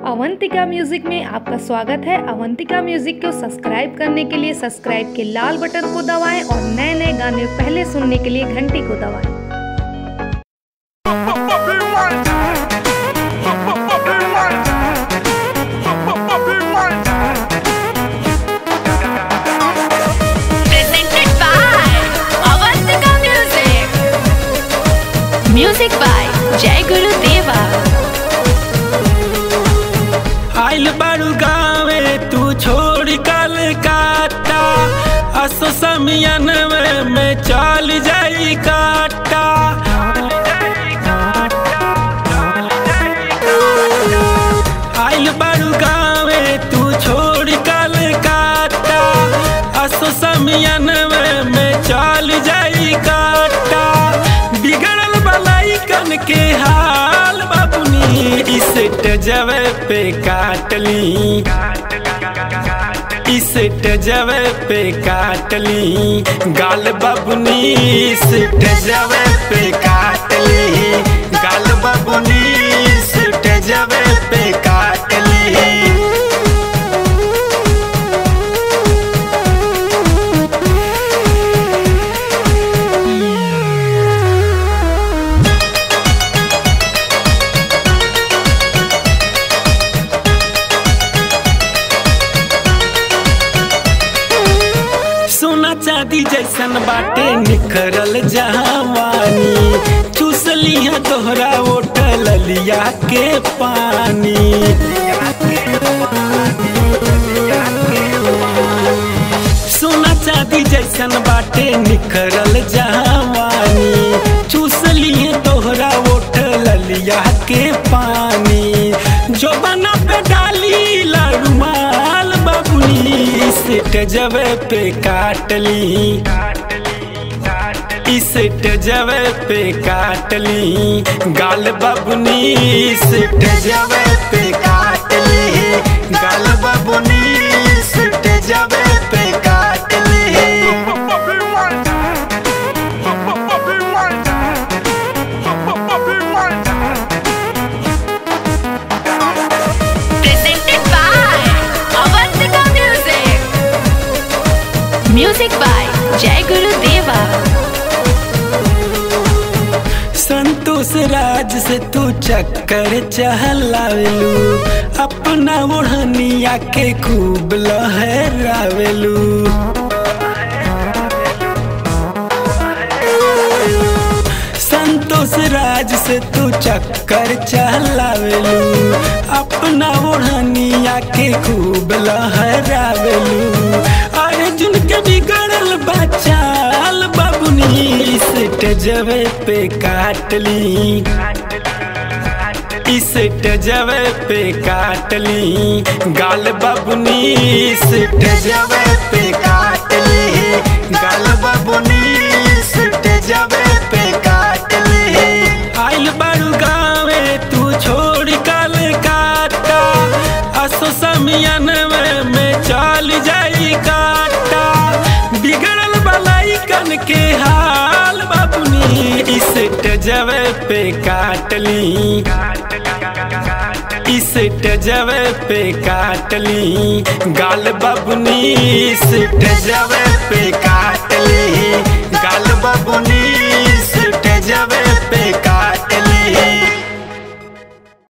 Avantika music में आपका स्वागत है। अवंतिका म्यूजिक को सब्सक्राइब करने के लिए सब्सक्राइब के लाल बटन को दबाएं और नए नए गाने पहले सुनने के लिए घंटी को दबाएं। म्यूजिक बाय जय गुरुदेवा। आइल बारू गावे तू छोड़ कलकत्ता, असो समियन में चल जाई काटा। आइल बारू गावे तू छोड़ कलकत्ता, असो समियन में चल जाई काटा। बिगड़ल बलाई कन के हाल बाबुनी, इस टजवे पे काटली, इस टजवे पे काटली गाल बाबुनी, इस टजवे पे काटली गाल बाबुनी, इस टजवे पे काटली। सोना चांदी जैसन बाटे निखरल जवानी, चूस लिया तोहरा ओटल लिया के पानी। सोना चांदी जैसन बाटे निखरल जवानी, चूस लिए तोहरा ओटल लिया के पानी। जो बना पे डाली लारुमाल बाबुनी, इस टजवे पे काटली, इस टजवे पे काटली गाल बाबुनी, इस टजवे पे काटली गाल बाबुनी, इस टजवे पे काटली। म्यूजिक बाय जय गुरुदेवा। संतोष राज से तू चक्कर चहलावेलू, अपना ओढ़निया के खूब लहरावेलू। संतोष राज से तू चक्कर चहलावेलू, अपना ओढ़निया के खूब लहरावेलू। अर्जुन के बिगड़ल बचाल बाबुनी, इस टजवे पे काटली, इस टजवे पे काटली गाल बाबुनी, इस टजवे पे काटली गाल बाबुनी, इस टजवे पे काटली। आइल बारू गावे तू छोड़ कलकत्ता, असो समियन में चल जाई काटा। बिगड़ल बलाई कन के हाल बाबुनी, इस टजवे पे काटली, इस टजवे पे काटली गाल बाबुनी, इस टजवे पे काटली गाल बाबुनी, इस टजवे पे काटली।